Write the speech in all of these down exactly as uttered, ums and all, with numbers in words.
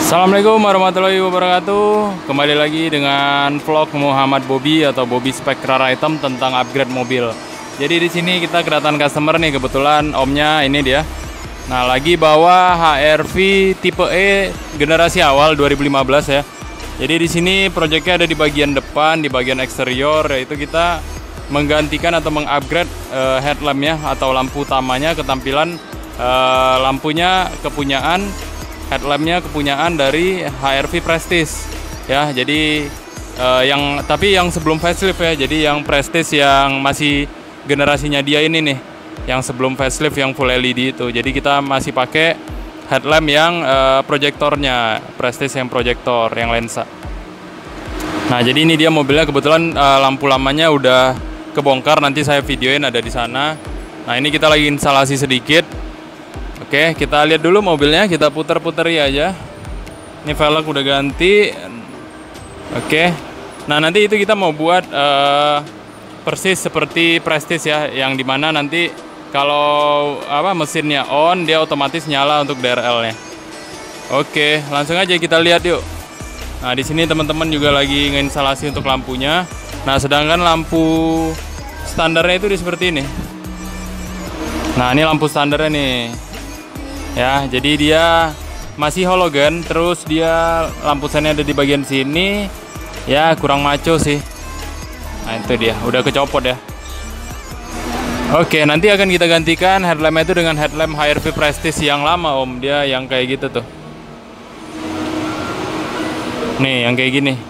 Assalamualaikum warahmatullahi wabarakatuh. Kembali lagi dengan vlog Muhammad Bobby atau Bobby Spek Rara Item tentang upgrade mobil. Jadi di sini kita kedatangan customer nih, kebetulan omnya ini dia. Nah, lagi bawa H R V tipe E generasi awal dua ribu lima belas ya. Jadi di sini proyeknya ada di bagian depan, di bagian eksterior, yaitu kita menggantikan atau mengupgrade uh, headlampnya atau lampu utamanya, ketampilan uh, lampunya kepunyaan headlampnya kepunyaan dari H R V Prestige ya. Jadi uh, yang tapi yang sebelum facelift ya. Jadi yang Prestige yang masih generasinya dia ini nih, yang sebelum facelift yang full L E D itu. Jadi kita masih pakai headlamp yang uh, proyektornya Prestige, yang proyektor yang lensa. Nah, jadi ini dia mobilnya, kebetulan uh, lampu lamanya udah kebongkar, nanti saya videoin ada di sana. Nah, ini kita lagi instalasi sedikit. Oke, kita lihat dulu mobilnya, kita putar-putari aja. Ini velg udah ganti. Oke. Nah, nanti itu kita mau buat uh, persis seperti Prestige ya, yang dimana nanti kalau apa mesinnya on, dia otomatis nyala untuk D R L-nya. Oke, langsung aja kita lihat yuk. Nah, di sini teman-teman juga lagi ngeinstalasi untuk lampunya. Nah, sedangkan lampu standarnya itu di seperti ini. Nah, ini lampu standarnya nih. Ya, jadi dia masih halogen, terus dia lampu sennya ada di bagian sini. Ya, kurang maco sih. Nah, itu dia, udah kecopot ya. Oke, nanti akan kita gantikan headlamp itu dengan headlamp H R V Prestige yang lama om. Dia yang kayak gitu tuh. Nih, yang kayak gini.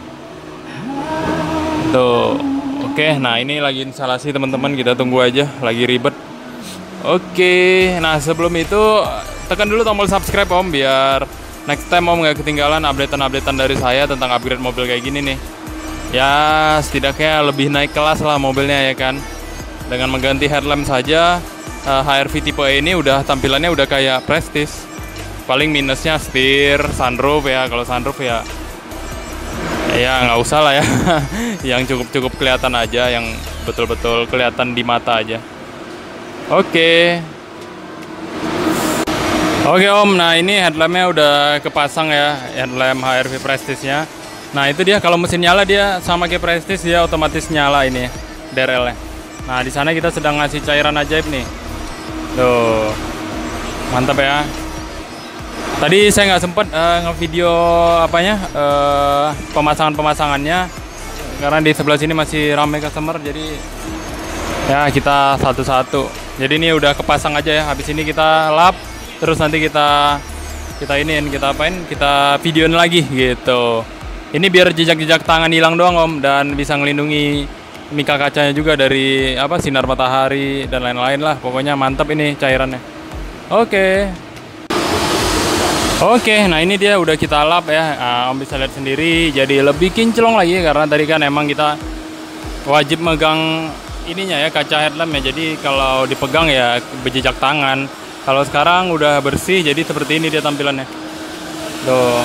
Tuh. Oke, nah ini lagi instalasi teman-teman, kita tunggu aja, lagi ribet. Oke, nah sebelum itu tekan dulu tombol subscribe om, biar next time om nggak ketinggalan updatean-updatean dari saya tentang upgrade mobil kayak gini nih. Ya, setidaknya lebih naik kelas lah mobilnya ya kan. Dengan mengganti headlamp saja, uh, H R V tipe E ini udah tampilannya udah kayak Prestige. Paling minusnya setir, sunroof ya. Kalau sunroof ya, ya nggak usah lah ya. Yang cukup-cukup kelihatan aja, yang betul-betul kelihatan di mata aja. Oke. Oke om, nah ini headlampnya udah kepasang ya, headlamp H R V Prestige-nya. Nah itu dia, kalau mesin nyala dia sama kayak Prestige, dia otomatis nyala ini D R L-nya. Nah di sana kita sedang ngasih cairan ajaib nih. Tuh, mantap ya. Tadi saya nggak sempet uh, ngevideo apanya uh, pemasangan-pemasangannya karena di sebelah sini masih ramai customer, jadi ya kita satu-satu. Jadi ini udah kepasang aja ya. Habis ini kita lap, terus nanti kita kita iniin, kita apain? Kita videoin lagi gitu. Ini biar jejak-jejak tangan hilang doang om, dan bisa ngelindungi mika kacanya juga dari apa sinar matahari dan lain-lain lah. Pokoknya mantap ini cairannya. Oke. Oke, nah ini dia udah kita lap ya. Nah, om bisa lihat sendiri, jadi lebih kinclong lagi karena tadi kan emang kita wajib megang ininya ya, kaca headlamp ya. Jadi kalau dipegang ya berjejak tangan. Kalau sekarang udah bersih, jadi seperti ini dia tampilannya. Tuh.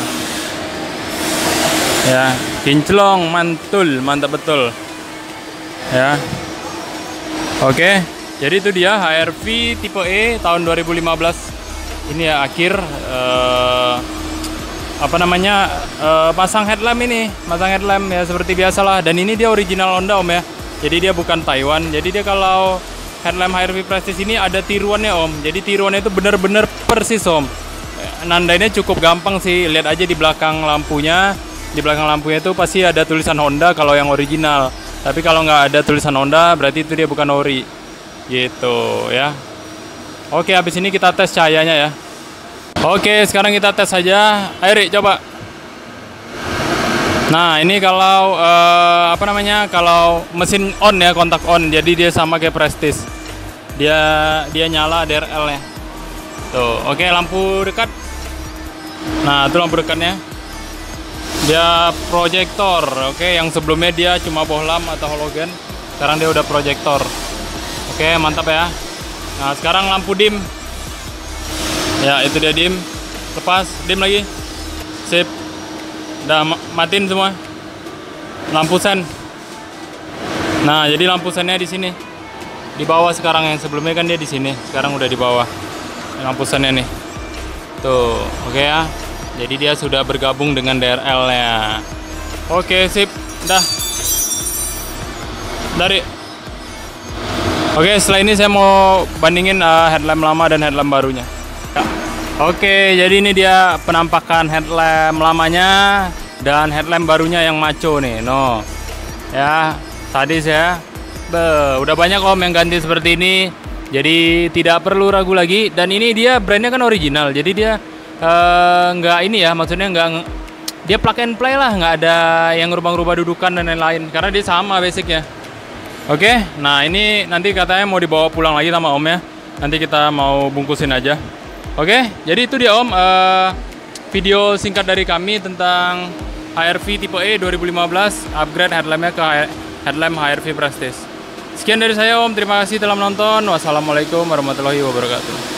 Ya, kinclong, mantul, mantap betul. Ya. Oke, jadi itu dia H R V tipe E tahun dua ribu lima belas. Ini ya akhir uh, apa namanya uh, pasang headlamp ini, pasang headlamp ya seperti biasalah. Dan ini dia original Honda om ya. Jadi dia bukan Taiwan. Jadi dia kalau headlamp H R V Prestige ini ada tiruannya om. Jadi tiruannya itu benar-benar persis om. Nandainnya cukup gampang sih. Lihat aja di belakang lampunya. Di belakang lampunya itu pasti ada tulisan Honda kalau yang original. Tapi kalau nggak ada tulisan Honda berarti itu dia bukan ori. Gitu ya. Oke, habis ini kita tes cahayanya ya. Oke, sekarang kita tes saja. Ayo Rik, coba. Nah ini kalau uh, apa namanya, kalau mesin on ya, kontak on, jadi dia sama kayak Prestige, dia dia nyala D R L-nya. Tuh, oke lampu dekat. Nah itu lampu dekatnya, dia proyektor. Oke, yang sebelumnya dia cuma bohlam atau halogen, sekarang dia udah proyektor. Oke mantap ya. Nah sekarang lampu dim. Ya itu dia dim. Lepas, dim lagi. Sip. Udah matiin semua lampu sen. Nah, jadi lampu sennya di sini. Di bawah sekarang, yang sebelumnya kan dia di sini. Sekarang udah di bawah. Lampu sennya nih. Tuh, oke ya. Jadi dia sudah bergabung dengan D R L-nya. Oke, sip. Dah. Dari. Oke, setelah ini saya mau bandingin uh, headlamp lama dan headlamp barunya. Ya. Oke, jadi ini dia penampakan headlamp lamanya dan headlamp barunya yang maco nih. No. Ya, sadis ya. Be, udah banyak om yang ganti seperti ini. Jadi tidak perlu ragu lagi. Dan ini dia brandnya kan original. Jadi dia nggak uh, ini ya, maksudnya nggak, dia plug and play lah, nggak ada yang rubah-rubah dudukan dan lain-lain. Karena dia sama basicnya. Oke, nah ini nanti katanya mau dibawa pulang lagi sama om ya. Nanti kita mau bungkusin aja. Oke, jadi itu dia om, uh, video singkat dari kami tentang H R V tipe E dua ribu lima belas, upgrade headlampnya ke headlamp H R V Prestige. Sekian dari saya om, terima kasih telah menonton. Wassalamualaikum warahmatullahi wabarakatuh.